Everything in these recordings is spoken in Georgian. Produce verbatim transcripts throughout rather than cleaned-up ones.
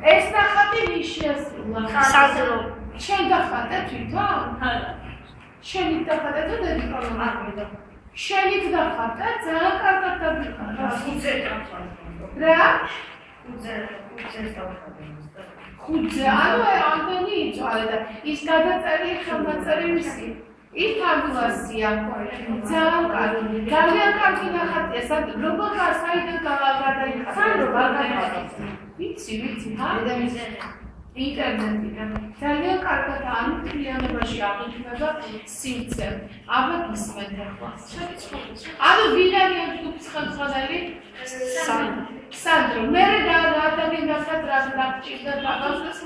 ეს ნახატი ვის შეასრულა? სანდრო. შენ დახატე თვითონ? შენი დახატე თუ დედიკალო არ მიდო. შენი დახატე ძალიან კარგად დაგიხატა. ხუთზე დახატე. რა? ხუთზე, ხუთზე დავხატე. ხუთზე, ანუ ამდენი იწვალე და ის გადაწერი ხელნაწერი ვისი? ის თამბულასია. ძალიან კარგი. ძალიან კარგი ნახატია. როგორ საიდან გადაიხატა? სანდრო გადაიხატა. ვიცი, ვიცი, ხა? ინტერნეტიდან. ძალიან კარგად ანუ კლიანობაში აღიქმება სივრცე. აბა გისმენთ ახლა. ანუ ვინ არის ჯგუფის ხელმძღვანელი? სანდრო. სანდრო, მე რა ადამიანებსაც რა დაგჭირდა ბაბას?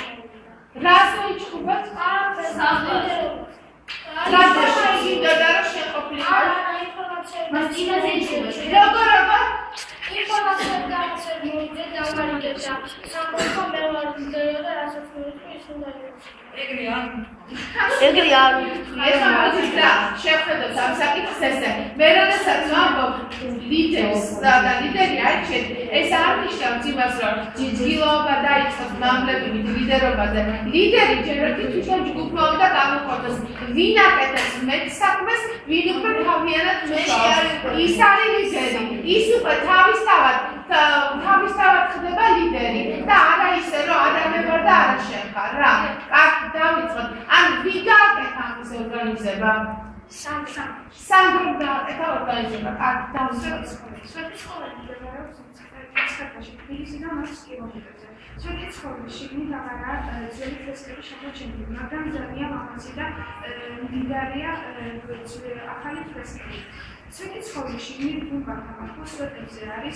რას იჩხუბათ? სანდრო. რა შეიძლება და რა შეყოფილი? არა, ინფორმაცია. მას იმაზე იჩხუბათ. როგორ როგორ? ინფორმაცია გამოსცემდა და დავარიგებდა. სამყარო მე ვარ ვიდეო და რასაც მივიწვი ის უნდა იყოს. ეგრე არ. ეგრე არ. ეხლა მოდი და შევხედოთ ამ საკითხს ესე. მე როდესაც ვამბობ ლიდერს და ლიდერი არჩევ, ეს არ ნიშნავს იმას, რომ ჯიჯილობა დაიწყოს მამლებივით ლიდერობაზე. ლიდერი ჯერ ერთი თვითონ ჯგუფმა უნდა გამოხორციელოს. ვინ აკეთებს მეტ საქმეს, ვინ უკვე თავიანად მუშაობს. ის არის ლიდერი. ის უკვე თავისთავად თავისთავად ხდება ლიდერი და არა ისე რომ ადამიანი ვარ და არა შენ ხარ რა. კარგი დავიწყოთ. ან ვინ გააკეთა ამის ორგანიზება? სამ სამ. სანდრო გააკეთა ორგანიზება. კარგი დავიწყოთ. სვეტი ცხოვრება მდებარეობს საქართველოში, თბილისიდან ოცი კილომეტრზე. სვეტი ცხოვრება შიგნით აღარა ძველი ფრესკები შემორჩენილი, მაგრამ ძალიან ლამაზი და მდიდარია ახალი ფრესკები. სვეტი ცხოვრება შიგნით გუმბათთან ახლოს სვეტებზე არის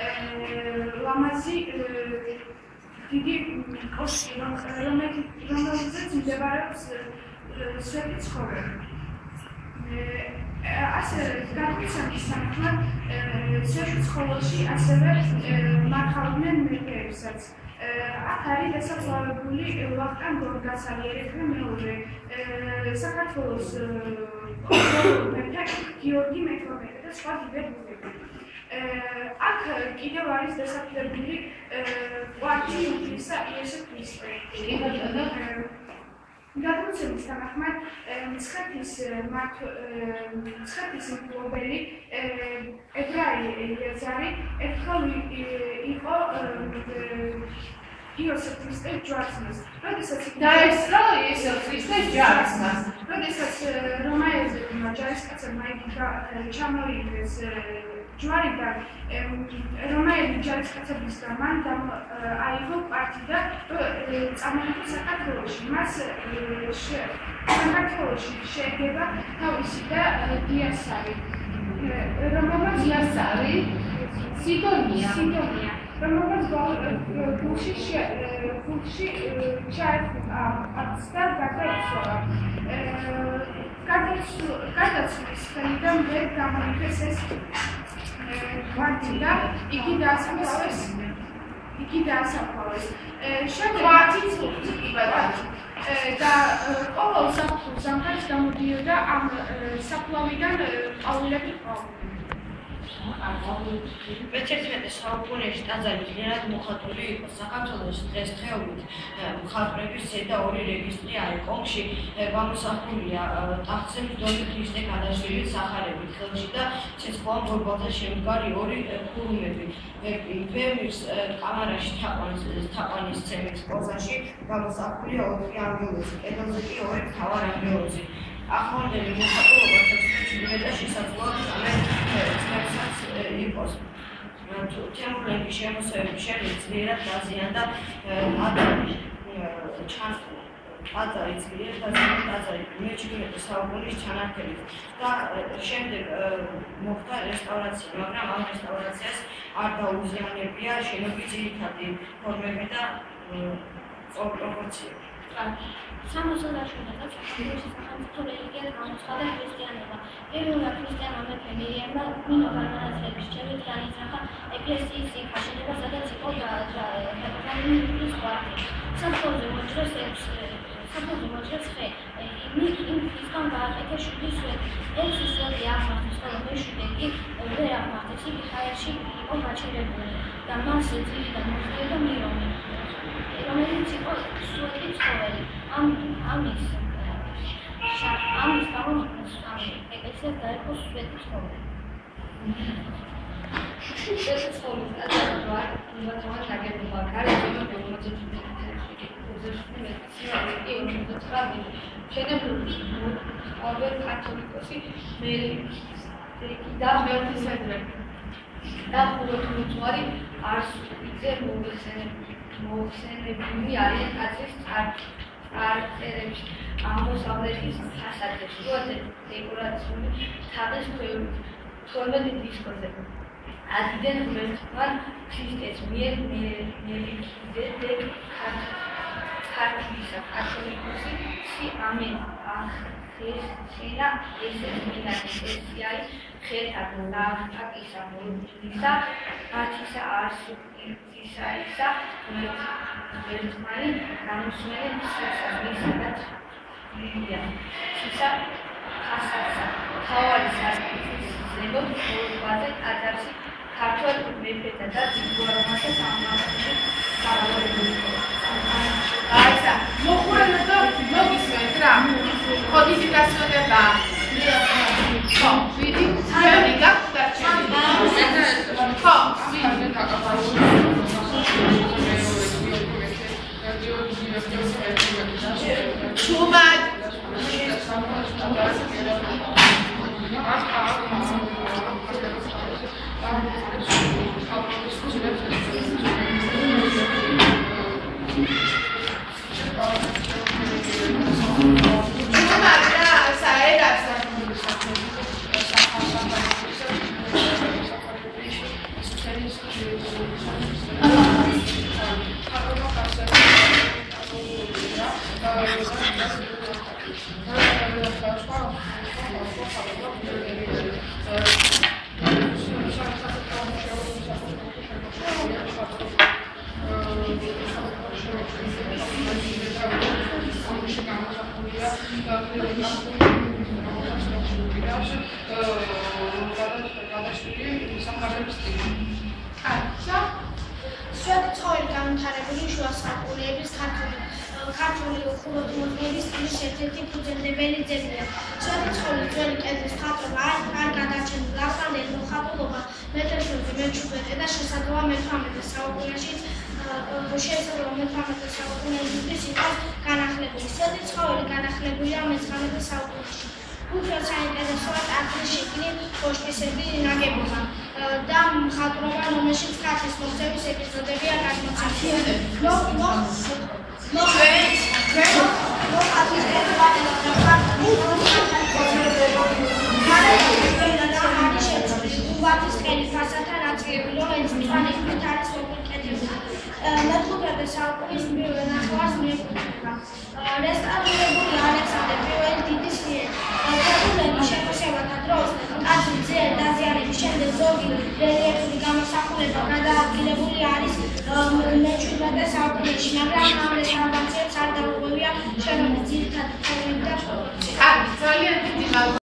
ლამაზი დიდი კოშკი, რომელზეც მდებარეობს სვეტი ცხოვრება. ასე გადმოცემის თანახმად სვეტი ცხოვრებაში ასევე მარხავდნენ მეფეებსაც. აქ არის დასაფლავებული ვახტანგ გორგასალი ერექნა მეორე, საქართველოს მეფე გიორგი მეთორმეტე და სხვა დიდებულები. აქ კიდევ არის დასაფლავებული კვართი უფლისა იესო ქრისტე. გადმოცემის თანახმად მცხეთის მცხეთის მფლობელი ებრაი ელიაზარი ერთხელ იყო იესო ქრისტეს ჯვარცმას. როდესაც დაესწრო იესო ქრისტეს ჯვარცმას. როდესაც რომაელებმა ჯარისკაცებმა იგი ჩამოიგდეს ჯვარიდან რომაელი ჯარისკაცებისგან მან აიღო კვართი და წამოიღო საქართველოში. მას საქართველოში შეეგება თავისი და დიასარი, რომელმაც დიასარი სიდონია. სიდონია, რომელმაც გულში გულში ჩაეცდა გარდაიცვალა. გარდაცვალის ხელიდან ვერ გამოიგეს ეს კვართი და იგი დაასაფლავეს. იგი დაასაფლავეს. კვართი წუთი იბადა. და ყოველ ზამთარს გამოდიოდა ამ საფლავიდან ყვავილები ყავდა. მეცხრამეტე საუკუნეში ტაძარი ძლიერ მოხატული იყო. საქართველოს დღესდღეობით მხატვრების ზედა ორი რეგისტრი არის. კონქში გამოსახულია ტახტზე მდიდარი ქრისტე გადაშლილი სახარებით ხელში და ცეცხლოვან ბორბალთან შემდგარი ორი ხურუმები. ვერნის კამარაში თაყვანის ცემის პოზაში გამოსახულია ოთხი ანგელოზი, კედელზე კი ორი მთავარ ანგელოზი. ახლანდელი მოხატულობა ცეცხლოვან და შესაძლოა წმენდსაც იყოს. თემურლენგის შემოსევების შემდეგ ძლიერად დაზიანდა ტაძარი. ტაძარი ძლიერად დაზიანდა ტაძარი მეჩვიდმეტე საუკუნის ჩანართებით და შემდეგ მოხდა რესტავრაცია, მაგრამ ამ რესტავრაციას არ დაუზიანებია შენობის ძირითადი ფორმები და პროპორციები. სამოცდაშვიდე წელს საქართველოში სახელმწიფო რელიგიად გამოცხადდა ქრისტიანობა. პირველად ქრისტიანმა მეფე მირიანმა ნინო განმანათლების შემდეგ განიზრახა ეკლესიის ციხე, შენობა, სადაც იყო განმანათლების კვართი. საფლავზე მოჭრეს საფლავზე მოჭრეს ხე. ისგან გააკეთა შვიდი სვეტი. ექვსი სვეტი აღმართეს, ხოლო მეშვიდე კი ვერ აღმართეს. იგი ჰაერში იყო გაჩერებული და მას ძირიდან მოხდიდა მირონი. ამ ამის ამის გამო ეკლესიას დაერქვა სვეტი ცხოვრება. სვეტი ცხოვრება და ინვატორად დაგებულა გარეთ მშვენივრად ალბერ კათოლიკოსი და მეოთხე და ხუთმეტი არსზე მოხსენებულნი არიან ტაძრის წარწერებში, აღმოსავლეთის ფასადზე, შუაზე დეკორაციული თაღის თორმეტ დისკოზე. ადიდენ ღმერთთან ქრისტეს მიერ მელიქიზედეკ ქართლისა კათოლიკოსი ამენ ახსენა ესეს მინანესიაი ხელთა ლავტაკისა მოლისა მათისა არსუპირთისა ისა ღმერთმანი გამოსმენე შესაძლებლად ლილია სისა ხასაცა თავარი სარკის ზემოთ ორბაზე ტაძარში ქართველ მეფეთა და ძიგვაროვანთა სამმართველო გამარჯვებული აიცა მოხურენა და მოგისმენთ რა ხო დიდი გასვენება ხო ვიდი ჩვენი გაგდარჩენილი ხო ვიდი ჩუმად სვეტი ცხოველი განვითარებული შუა საუკუნეების ქართული ხუროთმოძღვრების სტილის ერთ-ერთი ფუძემდებელი ძეგლია. სვეტი ცხოველის ძველი კედლის მხატვრობა არ გადარჩენილა. ახალ მოხატულობა მეთერთმეტე მეჩვიდმეტე და შესაძლოა მეთვრამეტე საუკუნეშიც შესაძლოა მეთვრამეტე საუკუნეებისთვის იყოს განახლებული. სვეტი ცხოველი განახლებულია მეცხრამეტე საუკუნეში. უფრო საინტერესოა ტაძრის შიგნით კოშკისებრი ნაგებობა და მხატვრობა, რომელშიც ხატის მოქცევის ეპიზოდებია გადმოცემული. გუმბათის ყელი ფასადთან ნაწილები, რომელიც მწვანე ქვით არის მოპირკეთებული. მეხუთმეტე საუკუნის პირველ ნახევარს მიეკუთვნება. რესტავრირებული ალექსანდრე პირველი დიდის მიერ ქართულების შემოსევათა დროს ტაძრის ძლიერი დაზიანების შემდეგ ზოგი რელიეფური გამოსახულება გადაადგილებული არის მეჩვიდმეტე საუკუნეში, მაგრამ ამ რესტავრაციებს არ დაუღვევია შენობის ძირითადი ფორმები და ფუნქციები. ძალიან დიდი